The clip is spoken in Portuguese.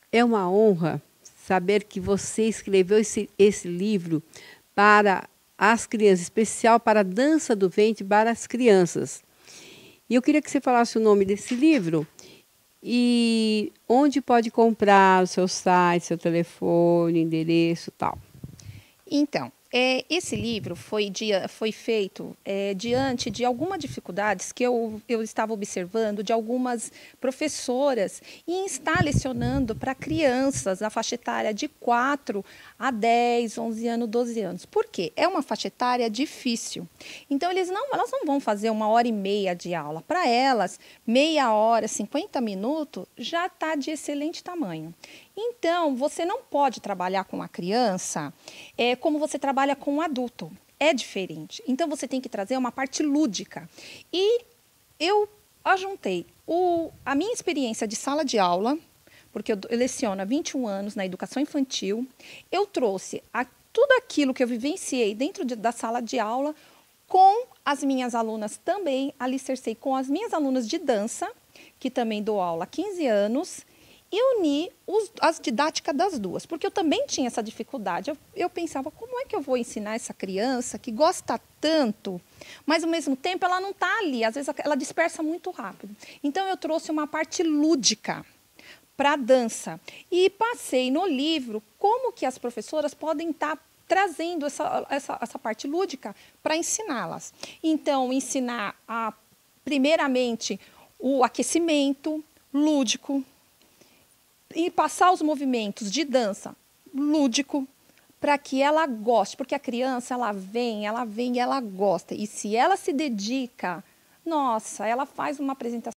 É uma honra saber que você escreveu esse livro para as crianças, especial para a dança do ventre para as crianças. E eu queria que você falasse o nome desse livro e onde pode comprar, o seu site, seu telefone, endereço, tal. Então, esse livro foi feito diante de algumas dificuldades que eu estava observando de algumas professoras em estar lecionando para crianças na faixa etária de 4 a 10, 11 anos, 12 anos. Por quê? É uma faixa etária difícil. Então, elas não vão fazer 1h30 de aula. Para elas, meia hora, 50 minutos já está de excelente tamanho. Então, você não pode trabalhar com a criança como você trabalha com um adulto. É diferente. Então, você tem que trazer uma parte lúdica. E eu ajuntei a minha experiência de sala de aula, porque eu leciono há 21 anos na educação infantil. Eu trouxe tudo aquilo que eu vivenciei dentro da sala de aula com as minhas alunas também, alicercei com as minhas alunas de dança, que também dou aula há 15 anos, e uni as didáticas das duas, porque eu também tinha essa dificuldade. Eu pensava, como é que eu vou ensinar essa criança que gosta tanto, mas ao mesmo tempo ela não está ali, às vezes ela dispersa muito rápido. Então eu trouxe uma parte lúdica para a dança e passei no livro como que as professoras podem estar trazendo essa parte lúdica para ensiná-las. Então, ensinar primeiramente o aquecimento lúdico, e passar os movimentos de dança lúdico para que ela goste, porque a criança ela vem e ela gosta. E se ela se dedica, nossa, ela faz uma apresentação